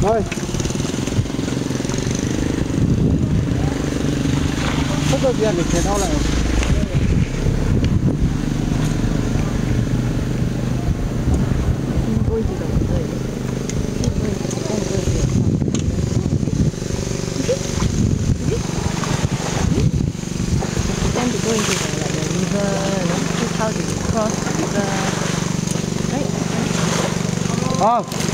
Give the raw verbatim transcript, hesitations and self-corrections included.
Rồi. Không có việc để thế đâu lại. Going to the place. Then to go into the like the river, you know, this is how they cross the river. Right? Không.